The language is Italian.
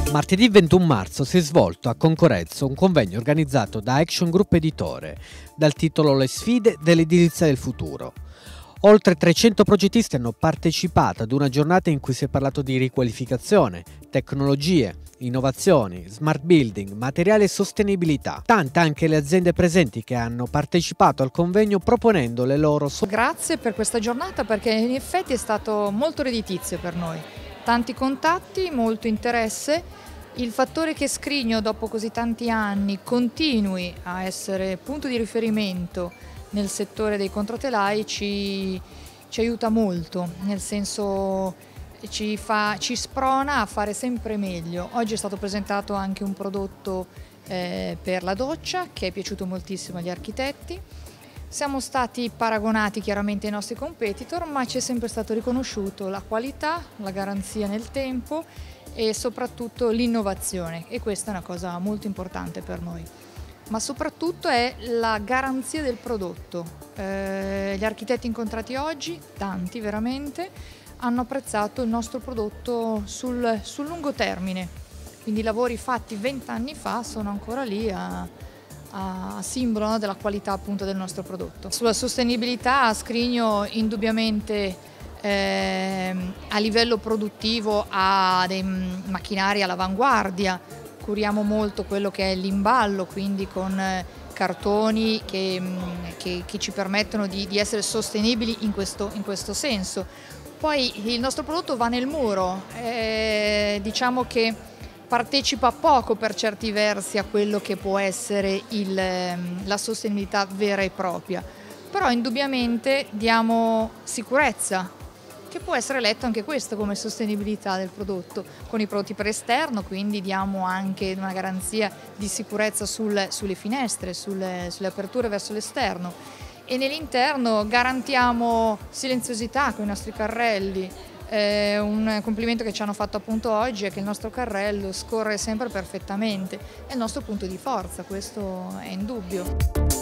Martedì 21 marzo si è svolto a Concorrezzo un convegno organizzato da Action Group Editore dal titolo Le sfide dell'edilizia del futuro. Oltre 300 progettisti hanno partecipato ad una giornata in cui si è parlato di riqualificazione, tecnologie, innovazioni, smart building, materiali e sostenibilità. Tante anche le aziende presenti che hanno partecipato al convegno proponendo le loro Grazie per questa giornata perché in effetti è stato molto redditizio per noi. Tanti contatti, molto interesse. Il fattore che Scrigno dopo così tanti anni continui a essere punto di riferimento nel settore dei controtelai ci aiuta molto, nel senso ci sprona a fare sempre meglio. Oggi è stato presentato anche un prodotto per la doccia che è piaciuto moltissimo agli architetti. Siamo stati paragonati chiaramente ai nostri competitor, ma ci è sempre stato riconosciuto la qualità, la garanzia nel tempo e soprattutto l'innovazione, e questa è una cosa molto importante per noi. Ma soprattutto è la garanzia del prodotto. Gli architetti incontrati oggi, tanti veramente, hanno apprezzato il nostro prodotto sul lungo termine, quindi i lavori fatti 20 anni fa sono ancora lì a simbolo della qualità appunto del nostro prodotto. Sulla sostenibilità Scrigno indubbiamente a livello produttivo ha dei macchinari all'avanguardia, curiamo molto quello che è l'imballo, quindi con cartoni che ci permettono di essere sostenibili in questo senso. Poi il nostro prodotto va nel muro, diciamo che partecipa poco per certi versi a quello che può essere la sostenibilità vera e propria, però indubbiamente diamo sicurezza, che può essere letto anche questo come sostenibilità del prodotto, con i prodotti per esterno, quindi diamo anche una garanzia di sicurezza sulle finestre, sulle aperture verso l'esterno, e nell'interno garantiamo silenziosità con i nostri carrelli. Un complimento che ci hanno fatto appunto oggi è che il nostro carrello scorre sempre perfettamente, è il nostro punto di forza, questo è indubbio.